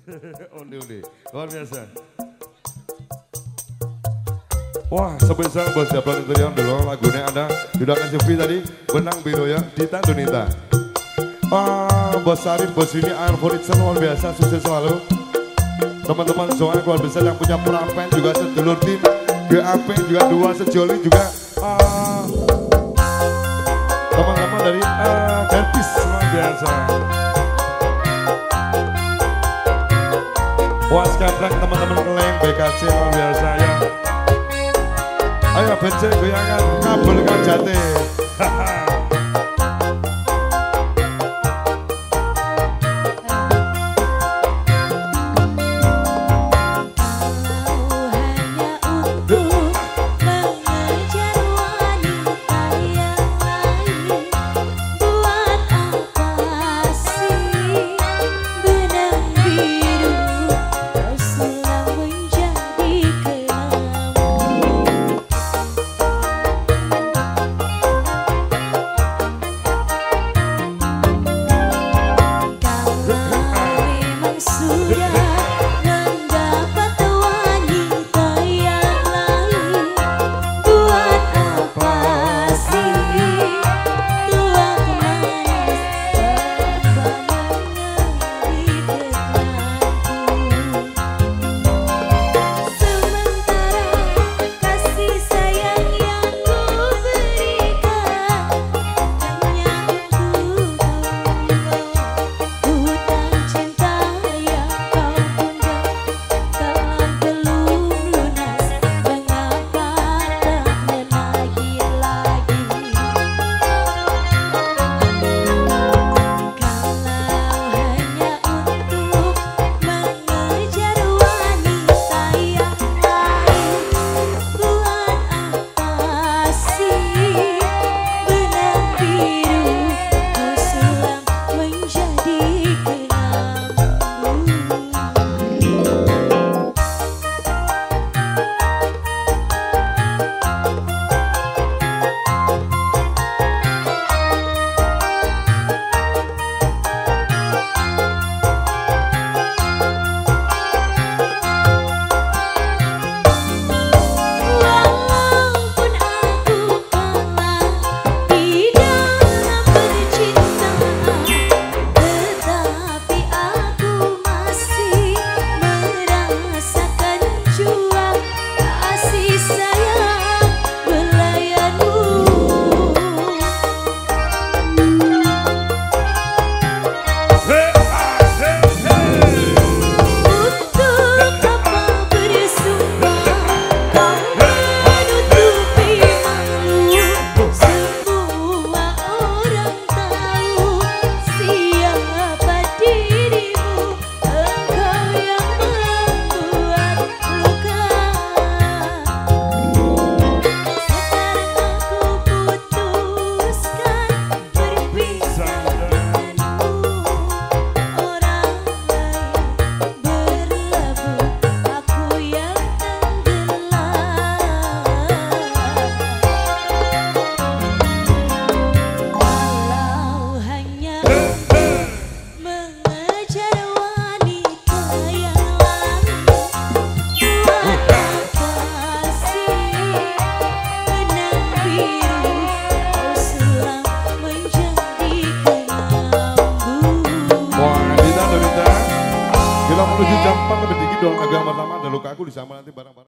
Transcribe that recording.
Undi-undi, luar biasa. Wah, sebesar buat siapa yang dulu lagunya ada sudah kasih free tadi, benang biru ya, dita donita. Bos Arif, bos ini air furniture luar biasa, sukses selalu. Teman-teman soalnya keluarga besar yang punya perapen juga sedulur tim, GAP juga dua sejoli juga. Teman-teman dari Dentis luar biasa. Wah, sekarang teman-teman keleng BKC luar biasa ya. Ayo BC goyangan ngabul kajate. Menuju jam 4 lebih dikit dong, agak pertama ada luka aku di sama nanti barang-barang.